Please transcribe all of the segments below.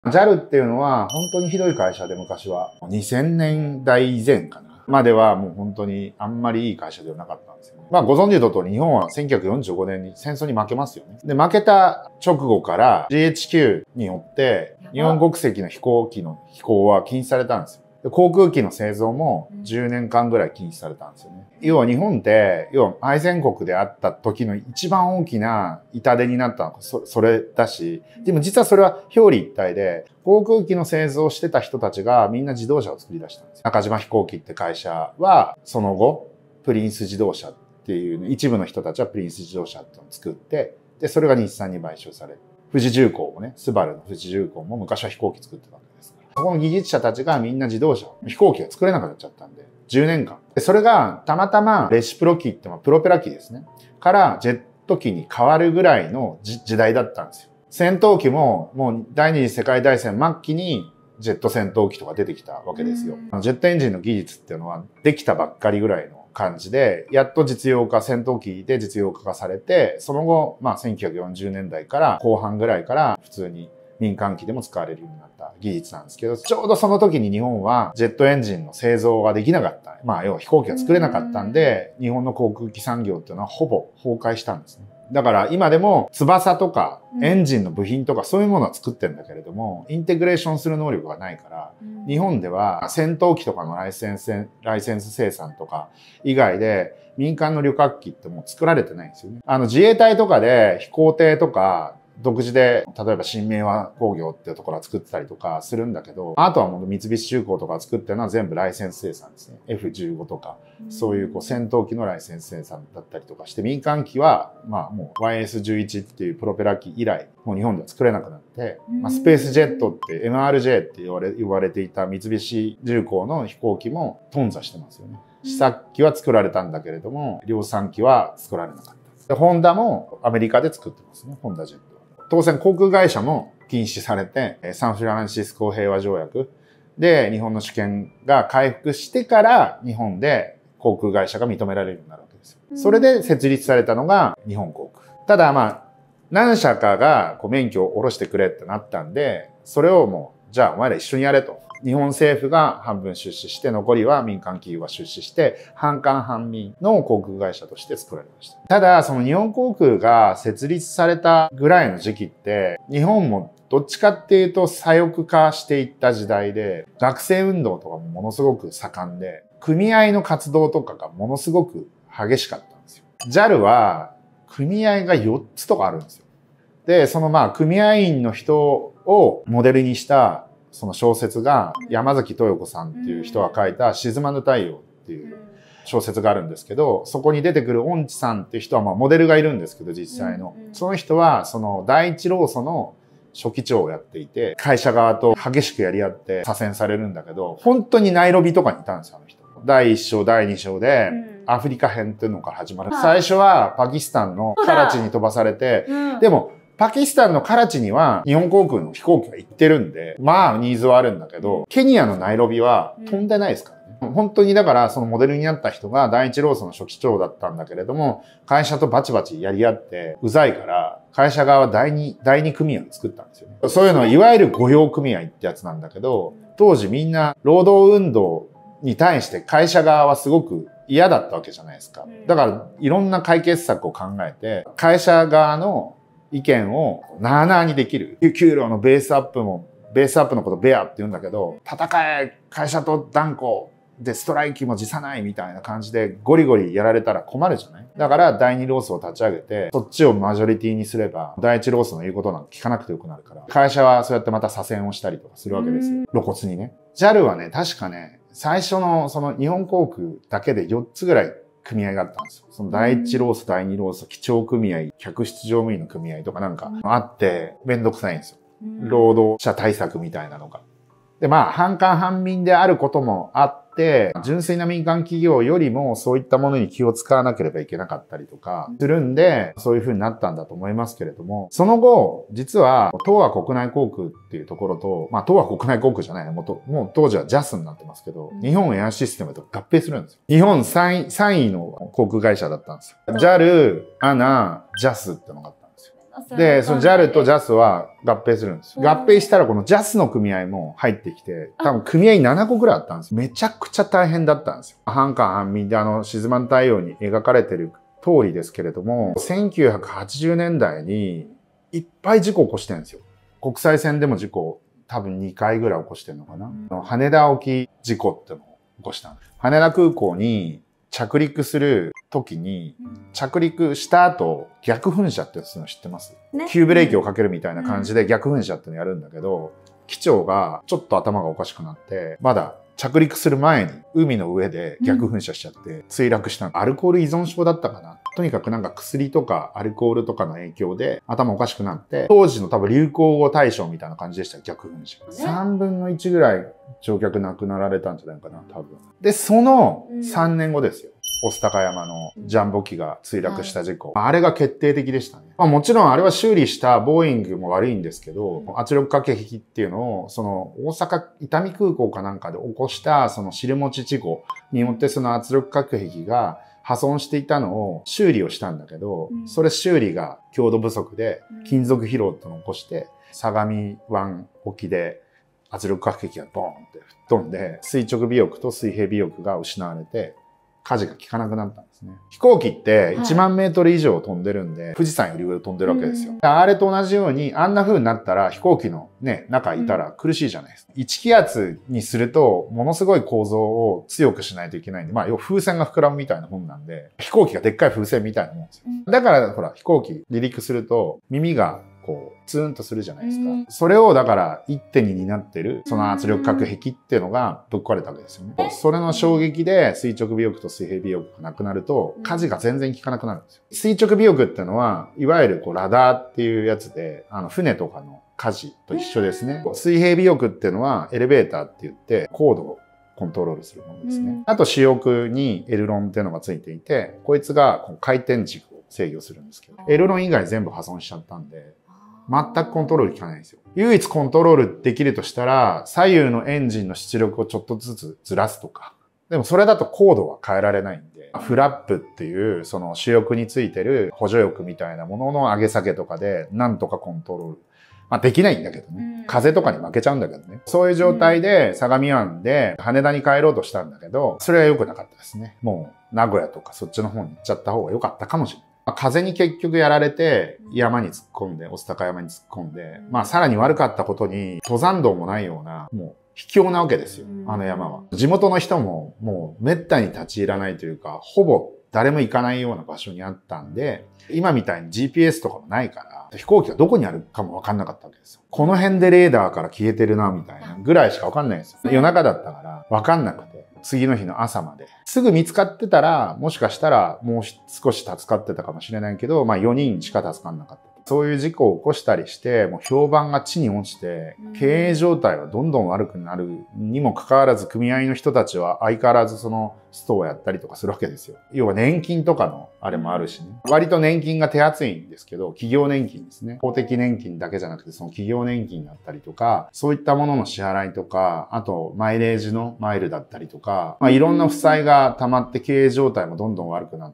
JAL っていうのは本当にひどい会社で昔は。2000年代以前かな。まではもう本当にあんまりいい会社ではなかったんですよね。ご存知の通り日本は1945年に戦争に負けますよね。で、負けた直後から GHQ によって日本国籍の飛行機の飛行は禁止されたんですよ。で航空機の製造も10年間ぐらい禁止されたんですよね。要は日本って、敗戦国であった時の一番大きな痛手になったのがそれだし、でも実はそれは表裏一体で、航空機の製造をしてた人たちがみんな自動車を作り出したんですよ。中島飛行機って会社は、その後、プリンス自動車っていう、一部の人たちはプリンス自動車っていうのを作って、で、それが日産に買収される。富士重工もね、スバルの富士重工も昔は飛行機作ってたわけですから。そこの技術者たちがみんな自動車、飛行機が作れなくなっちゃったんで、10年間。でそれがたまたまレシプロ機ってプロペラ機ですね。からジェット機に変わるぐらいの時代だったんですよ。戦闘機ももう第二次世界大戦末期にジェット戦闘機とか出てきたわけですよ。ジェットエンジンの技術っていうのはできたばっかりぐらいの感じで、やっと実用化、戦闘機で実用化がされて、その後、1940年代から後半ぐらいから普通に民間機でも使われるようになった技術なんですけど、ちょうどその時に日本はジェットエンジンの製造ができなかった。要は飛行機が作れなかったんで、日本の航空機産業っていうのはほぼ崩壊したんですね。だから今でも翼とかエンジンの部品とかそういうものは作ってるんだけれども、インテグレーションする能力がないから、日本では戦闘機とかのライセンス生産とか以外で民間の旅客機ってもう作られてないんですよね。自衛隊とかで飛行艇とか独自で、例えば新明和工業っていうところは作ってたりとかするんだけど、あとはもう三菱重工とか作ってるのは全部ライセンス生産ですね。F15 とか、そういう戦闘機のライセンス生産だったりとかして、民間機は、もう YS11 っていうプロペラ機以来、もう日本では作れなくなって、スペースジェットって MRJ って言われていた三菱重工の飛行機も頓挫してますよね。試作機は作られたんだけれども、量産機は作られなかった。でホンダもアメリカで作ってますね、ホンダジェット。当然航空会社も禁止されて、サンフランシスコ平和条約で日本の主権が回復してから日本で航空会社が認められるようになるわけですよ。それで設立されたのが日本航空。ただ何社かが免許を下ろしてくれってなったんで、それをもう、じゃあお前ら一緒にやれと。日本政府が半分出資して、残りは民間企業が出資して、半官半民の航空会社として作られました。ただ、その日本航空が設立されたぐらいの時期って、日本もどっちかっていうと左翼化していった時代で、学生運動とかもものすごく盛んで、組合の活動とかがものすごく激しかったんですよ。JAL は組合が4つとかあるんですよ。で、その組合員の人をモデルにしたその小説が山崎豊子さんっていう人が書いた沈まぬ太陽っていう小説があるんですけど、そこに出てくる恩地さんっていう人はモデルがいるんですけど、実際の。その人はその第一労組の書記長をやっていて、会社側と激しくやり合って左遷されるんだけど、本当にナイロビとかにいたんですよ、あの人。第1章、第2章で、アフリカ編っていうのから始まる。最初はパキスタンのカラチに飛ばされて、でも、パキスタンのカラチには日本航空の飛行機が行ってるんで、ニーズはあるんだけど、ケニアのナイロビは飛んでないですからね。本当にだからそのモデルになった人が第一労組の書記長だったんだけれども、会社とバチバチやり合ってうざいから、会社側は第二組合を作ったんですよね。そういうのはいわゆる御用組合ってやつなんだけど、当時みんな労働運動に対して会社側はすごく嫌だったわけじゃないですか。だからいろんな解決策を考えて、会社側の意見をなあなあにできる。給料のベースアップのことベアって言うんだけど、戦え、会社と断固でストライキも辞さないみたいな感じでゴリゴリやられたら困るじゃない？だから第二労組を立ち上げて、そっちをマジョリティにすれば、第一労組の言うことなんか聞かなくてよくなるから、会社はそうやってまた左遷をしたりとかするわけですよ。露骨にね。JAL はね、確かね、最初のその日本航空だけで4つぐらい組合があったんですよ。その第一労組、第二労組、基調組合、客室乗務員の組合とかなんかあって、めんどくさいんですよ。労働者対策みたいなのが。で、半官半民であることもあって、純粋な民間企業よりもそういったものに気を使わなければいけなかったりとかするんで、そういう風になったんだと思いますけれども、その後、実は、東亜国内航空っていうところと、東亜国内航空じゃないね、もう当時は JAS になってますけど、日本エアシステムと合併するんですよ。日本3位の航空会社だったんですよ。JAL、ANA、JAS ってのがあったんですよ。 で、その JAL と JAS は合併するんです。合併したらこの JAS の組合も入ってきて、多分組合7個ぐらいあったんです。めちゃくちゃ大変だったんですよ。半官半民で沈まん太陽に描かれてる通りですけれども、1980年代にいっぱい事故を起こしてるんですよ。国際線でも事故多分2回ぐらい起こしてるのかな。羽田沖事故ってのを起こしたんです。羽田空港に着陸する時に、着陸した後、逆噴射ってするの知ってます？急ブレーキをかけるみたいな感じで逆噴射ってのやるんだけど、機長がちょっと頭がおかしくなって、まだ着陸する前に海の上で逆噴射しちゃって墜落した。アルコール依存症だったかな。とにかくなんか薬とかアルコールとかの影響で頭おかしくなって、当時の多分流行語大賞みたいな感じでしたよ、逆噴射。3分の1ぐらい乗客亡くなられたんじゃないかな、多分。で、その3年後ですよ。御巣鷹山のジャンボ機が墜落した事故。あれが決定的でしたね。もちろんあれは修理したボーイングも悪いんですけど、圧力かけ壁っていうのを、その大阪伊丹空港かなんかで起こしたその汁餅事故によってその圧力かけ壁が破損していたのを修理をしたんだけど、それ修理が強度不足で金属疲労ってのを起こして、相模湾沖で圧力かけ壁がボーンって吹っ飛んで、垂直尾翼と水平尾翼が失われて、舵が効かなくなったんですね。飛行機って1万メートル以上飛んでるんで、富士山より上を飛んでるわけですよ。あれと同じように、あんな風になったら飛行機のね、中いたら苦しいじゃないですか。1気圧にすると、ものすごい構造を強くしないといけないんで、要は風船が膨らむみたいなもんなんで、飛行機がでっかい風船みたいなもんですよ。だから、ほら、飛行機離陸すると、耳がこう、ツーンとするじゃないですか。それをだから一手に担ってる、その圧力隔壁っていうのがぶっ壊れたわけですよね。それの衝撃で垂直尾翼と水平尾翼がなくなると、舵が全然効かなくなるんですよ。垂直尾翼っていうのは、いわゆるこうラダーっていうやつで、船とかの舵と一緒ですね。水平尾翼っていうのはエレベーターって言って、高度をコントロールするものですね。あと主翼にエルロンっていうのがついていて、こいつがこう回転軸を制御するんですけど、エルロン以外全部破損しちゃったんで、全くコントロール効かないんですよ。唯一コントロールできるとしたら、左右のエンジンの出力をちょっとずつずらすとか。でもそれだと高度は変えられないんで、フラップっていうその主翼についてる補助翼みたいなものの上げ下げとかでなんとかコントロール。できないんだけどね。風とかに負けちゃうんだけどね。そういう状態で相模湾で羽田に帰ろうとしたんだけど、それは良くなかったですね。もう名古屋とかそっちの方に行っちゃった方が良かったかもしれない。風に結局やられて山に突っ込んで、御巣鷹山に突っ込んで、さらに悪かったことに登山道もないような、もう秘境なわけですよ、あの山は。地元の人ももう滅多に立ち入らないというか、ほぼ誰も行かないような場所にあったんで、今みたいに GPS とかもないから、飛行機がどこにあるかもわかんなかったわけですよ。この辺でレーダーから消えてるな、みたいなぐらいしかわかんないんですよ。夜中だったからわかんなくて。次の日の朝まで。すぐ見つかってたら、もしかしたらもう少し助かってたかもしれないけど、4人しか助かんなかった。そういう事故を起こしたりして、もう評判が地に落ちて、経営状態はどんどん悪くなるにもかかわらず、組合の人たちは相変わらずそのストをやったりとかするわけですよ。要は年金とかのあれもあるしね。割と年金が手厚いんですけど、企業年金ですね。公的年金だけじゃなくて、その企業年金だったりとか、そういったものの支払いとか、あとマイレージのマイルだったりとか、いろんな負債が溜まって経営状態もどんどん悪くなって、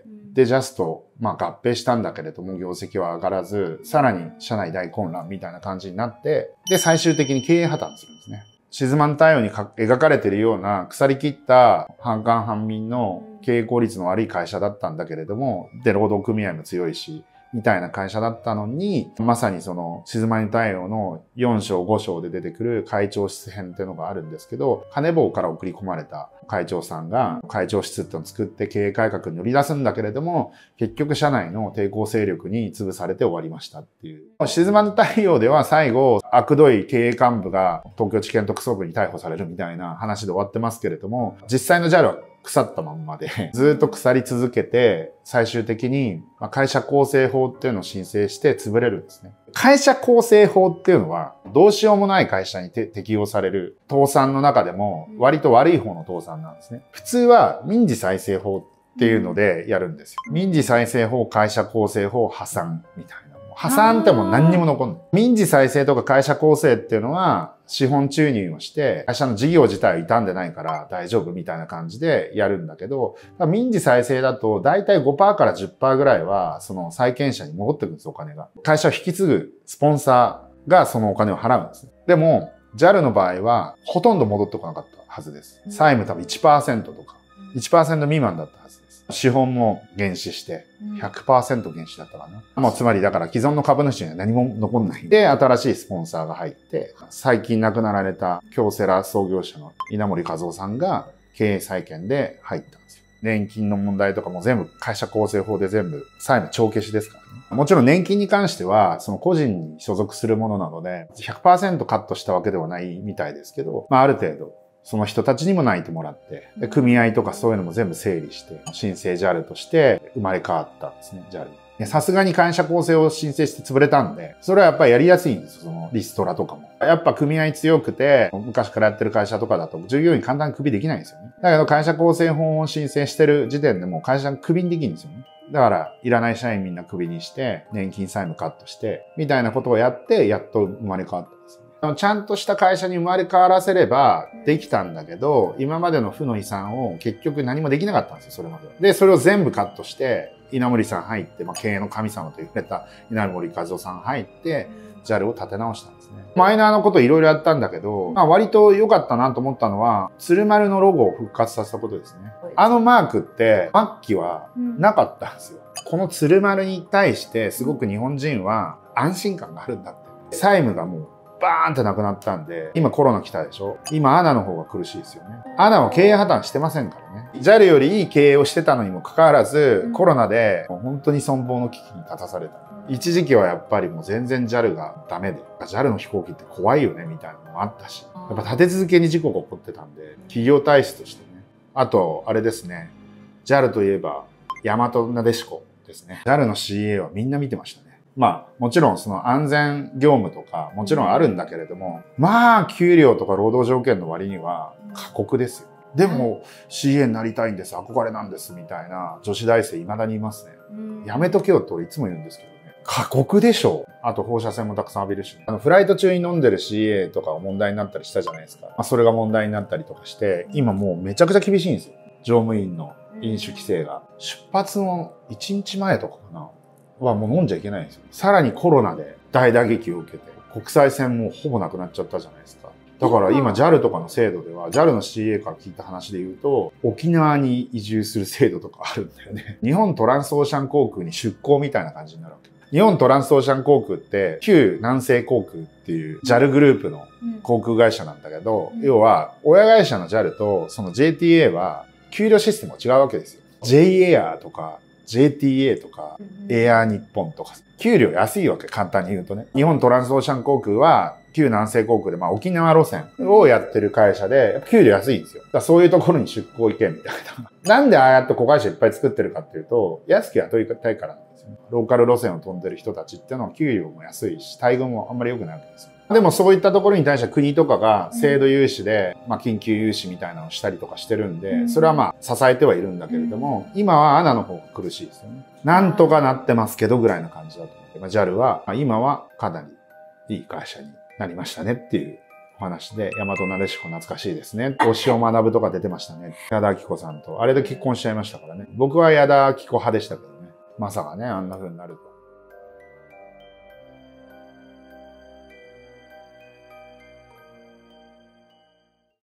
で、ジャスト、合併したんだけれども、業績は上がらず、さらに社内大混乱みたいな感じになって、で、最終的に経営破綻するんですね。静満太陽に描かれているような腐りきった半官半民の経営効率の悪い会社だったんだけれども、で、労働組合も強いし、みたいな会社だったのに、まさにその静満太陽の4章5章で出てくる会長室編っていうのがあるんですけど、金棒から送り込まれた会長さんが会長室っていうのを作って経営改革に乗り出すんだけれども、結局社内の抵抗勢力に潰されて終わりましたっていう。静満太陽では最後、悪どい経営幹部が東京地検特捜部に逮捕されるみたいな話で終わってますけれども、実際の JAL は腐ったまんまで、ずっと腐り続けて、最終的に会社構成法っていうのを申請して潰れるんですね。会社構成法っていうのは、どうしようもない会社に適用される倒産の中でも、割と悪い方の倒産なんですね。普通は民事再生法っていうのでやるんですよ。民事再生法、会社構成法、破産みたいな。 破産ってもう何にも残んない。民事再生とか会社構成っていうのは、資本注入をして、会社の事業自体は傷んでないから大丈夫みたいな感じでやるんだけど、民事再生だと大体 5% から 10% ぐらいは、その債権者に戻ってくるんです、お金が。会社を引き継ぐスポンサーがそのお金を払うんです。でも、JAL の場合は、ほとんど戻ってこなかったはずです。債務多分 1% とか、1% 未満だったはずです。資本も減資して、100% 減資だったかな。もうつまりだから既存の株主には何も残んない。で、新しいスポンサーが入って、最近亡くなられた京セラ創業者の稲盛和夫さんが経営再建で入ったんですよ。年金の問題とかも全部会社構成法で全部債務帳消しですからね。もちろん年金に関しては、その個人に所属するものなので、100% カットしたわけではないみたいですけど、ある程度、その人たちにも泣いてもらって、で組合とかそういうのも全部整理して、新生 JAL として生まれ変わったんですね、JAL。さすがに会社構成を申請して潰れたんで、それはやっぱりやりやすいんですよ、そのリストラとかも。やっぱ組合強くて、昔からやってる会社とかだと従業員簡単にクビできないんですよね。だけど会社構成法を申請してる時点でもう会社クビにできるんですよね。だから、いらない社員みんなクビにして、年金債務カットして、みたいなことをやって、やっと生まれ変わったんですよ。ちゃんとした会社に生まれ変わらせればできたんだけど、今までの負の遺産を結局何もできなかったんですよ、それまでは。で、それを全部カットして、稲盛さん入って、経営の神様と言われた稲盛和夫さん入って、JAL を立て直したんですね。マイナーなこといろいろやったんだけど、割と良かったなと思ったのは、鶴丸のロゴを復活させたことですね。あのマークって、末期はなかったんですよ。この鶴丸に対してすごく日本人は安心感があるんだって。債務がもうバーンってなくなったんで、今コロナ来たでしょ？今ANAの方が苦しいですよね。ANAは経営破綻してませんからね。JAL よりいい経営をしてたのにもかかわらず、コロナで本当に存亡の危機に立たされた。一時期はやっぱりもう全然 JAL がダメで、JAL の飛行機って怖いよねみたいなのもあったし、やっぱ立て続けに事故が起こってたんで、企業体質としてね。あと、あれですね、JAL といえば、大和なでしこですね。JAL の CA はみんな見てましたね。もちろんその安全業務とかもちろんあるんだけれども、給料とか労働条件の割には過酷ですよ。でも CA になりたいんです、憧れなんですみたいな女子大生未だにいますね。やめとけよって俺いつも言うんですけどね。過酷でしょ。あと放射線もたくさん浴びるし、フライト中に飲んでる CA とかが問題になったりしたじゃないですか。それが問題になったりとかして、今もうめちゃくちゃ厳しいんですよ。乗務員の飲酒規制が。出発の1日前とかかな。はもう飲んじゃいけないんですよ。さらにコロナで大打撃を受けて、国際線もほぼなくなっちゃったじゃないですか。だから今 JAL とかの制度では、JAL の CA から聞いた話で言うと、沖縄に移住する制度とかあるんだよね。日本トランスオーシャン航空に出向みたいな感じになるわけ。日本トランスオーシャン航空って、旧南西航空っていう JAL グループの航空会社なんだけど、要は親会社の JAL とその JTA は給料システムが違うわけですよ。JAIR とか、JTA とか、エアー日本とか、給料安いわけ、簡単に言うとね。日本トランスオーシャン航空は、旧南西航空で、沖縄路線をやってる会社で、給料安いんですよ。だからそういうところに出向行け、みたいな。なんでああやって子会社いっぱい作ってるかっていうと、安く雇いたいからなんですよね。ローカル路線を飛んでる人たちっていうのは給料も安いし、待遇もあんまり良くないわけですよ。でもそういったところに対しては国とかが制度融資で、緊急融資みたいなのをしたりとかしてるんで、それは支えてはいるんだけれども、今はANAの方が苦しいですよね。なんとかなってますけどぐらいな感じだと思って、JAL は、今はかなりいい会社になりましたねっていうお話で、大和なでしこ懐かしいですね。押尾学とか出てましたね。矢田亜希子さんと。あれで結婚しちゃいましたからね。僕は矢田亜希子派でしたけどね。まさかね、あんな風になると。